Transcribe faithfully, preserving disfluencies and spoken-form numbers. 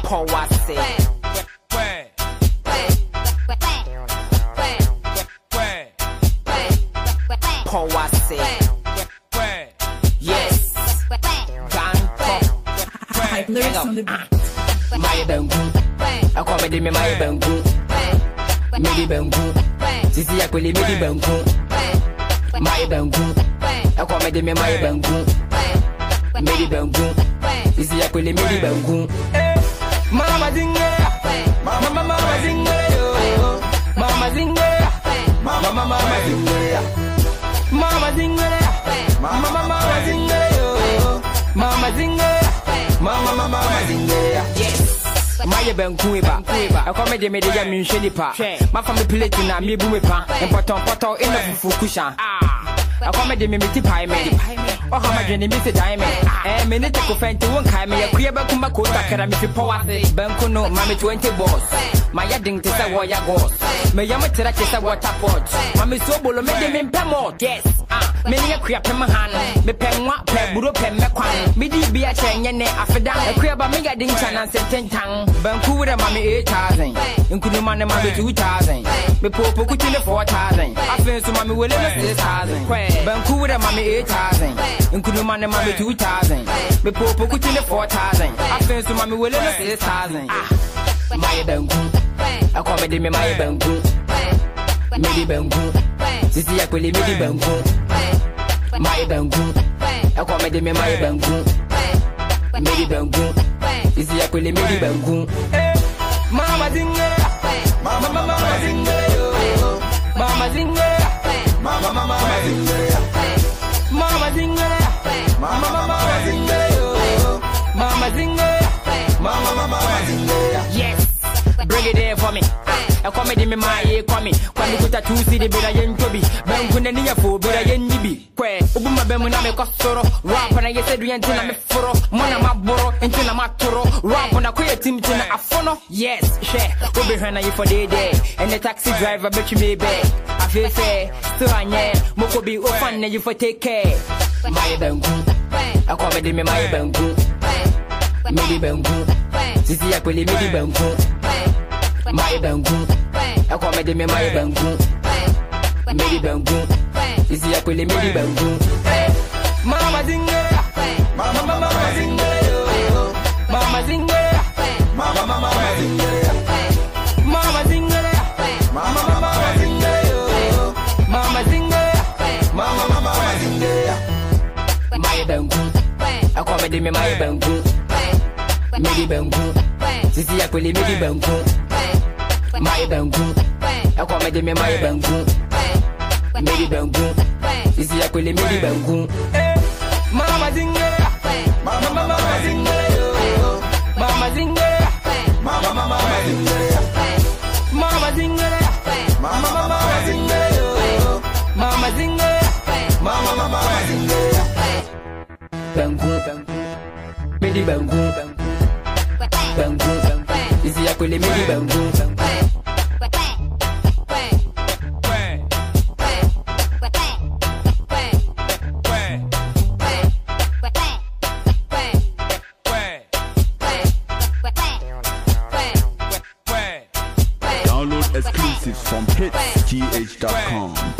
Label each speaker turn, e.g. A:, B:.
A: Paul Wassey. Paul Wassey. Yes.
B: Hype lyrics on the beat.
A: My bangu. I come with me my bangu. Medi bangu. Sisi ya kweli medi bangu. My bangu. I come with me my bangu. Medi bangu. Sisi ya kweli medi bangu. Mama zinga. Mama mama zinga yo. Mama zinga. Mama mama zinga. Mama zinga. Mama mama zinga yo. Mama zinga. Mama mama zinga. Yes. My banku eba. I come de me de ya mi nhwe pa. Ma fa me plate na mi bu me pa. Important poto in the fukusha. I come de me me ti pai me. Oh how my journey me se dai me. Eh me ne te ko fenti won kai me ya kuya ba kuma ko takara me fi power banku no ma me twenty boss. My yading to say what ya goes. Me yama tira to say water pot. Mami so bolo me de me pemo. Yes. Ah, me ne kuya pe ma han. Me penwa pe buro pe me kwan. Me di bi a chenye ne afeda. E kuya ba me yading chana senten tang. Banku with a mami eight thousand. Include money mami two thousand. Me popo ku tile four thousand. Afen so mami wele no six thousand. Banku with a mami eight thousand. Include money mami two thousand. Me popo ku tile four thousand. Afen so mami wele no six thousand. Ah, my banku. I come with me my banku. Medi banku. Sisi ya kweli medi banku. My banku. I come with me my banku. Medi banku. Sisi ya kweli medi banku. Mama zinga. Mama mama zinga yo. Mama zinga. Mama mama zinga. Mama zinga. Mama mama zinga yo. Mama zinga. Mama mama zinga. Yes. Bring it there for me. I come with me my ear come me. When you put a two city better yen to be. Ben kuna ni ya fo better yen nibi. Kwe ubuma be muna me kosoro. Rap na yese du yenti na me foro. Mona maboro enti na matoro. Rap na kwe team tina afono. Yes, share. Obi hana you for day day. And the taxi driver bet you me back. I feel fair. So anye moko bi ofan na you for take care. My bangu. I come with me my bangu. Medi bangu. Sisi ya kweli medi bangu. My bangu. I come with me my bangu. Medi bangu. Sisi ya kweli medi bangu. Mama zinga. Mama mama zinga yo. Mama zinga. Mama mama zinga. Mama zinga. Mama mama zinga yo. Mama zinga. Mama mama zinga. My bangu. I come with me my bangu. Medi bangu. Sisi ya kweli medi bangu. My bangu. I come with me my bangu. Medi bangu. Sisi ya kweli medi bangu. Mama zinga. Mama mama zinga yo. Mama zinga. Mama mama zinga. Mama zinga. Mama mama zinga yo. Mama zinga. Mama mama zinga. Bangu. Medi bangu. Bangu. Sisi ya kweli medi bangu.
C: Download exclusives from hits T H dot com.